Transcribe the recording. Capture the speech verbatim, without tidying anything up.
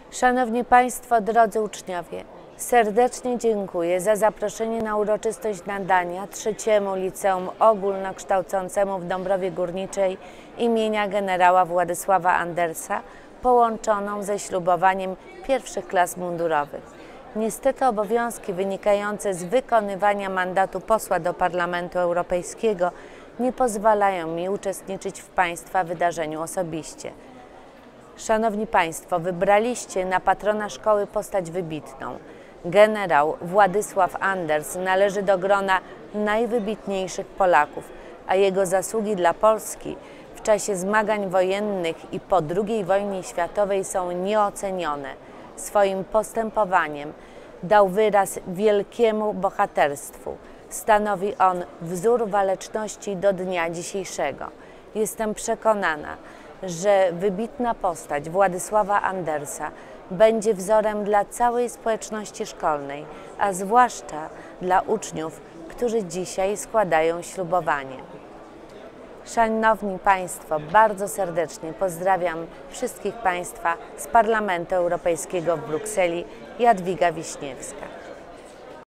Szanowni Państwo, drodzy uczniowie, serdecznie dziękuję za zaproszenie na uroczystość nadania trzeciemu Liceum Ogólnokształcącemu w Dąbrowie Górniczej imienia generała Władysława Andersa, połączoną ze ślubowaniem pierwszych klas mundurowych. Niestety obowiązki wynikające z wykonywania mandatu posła do Parlamentu Europejskiego nie pozwalają mi uczestniczyć w Państwa wydarzeniu osobiście. Szanowni Państwo, wybraliście na patrona szkoły postać wybitną. Generał Władysław Anders należy do grona najwybitniejszych Polaków, a jego zasługi dla Polski w czasie zmagań wojennych i po drugiej wojnie światowej są nieocenione. Swoim postępowaniem dał wyraz wielkiemu bohaterstwu. Stanowi on wzór waleczności do dnia dzisiejszego. Jestem przekonana, że wybitna postać Władysława Andersa będzie wzorem dla całej społeczności szkolnej, a zwłaszcza dla uczniów, którzy dzisiaj składają ślubowanie. Szanowni Państwo, bardzo serdecznie pozdrawiam wszystkich Państwa z Parlamentu Europejskiego w Brukseli. Jadwiga Wiśniewska.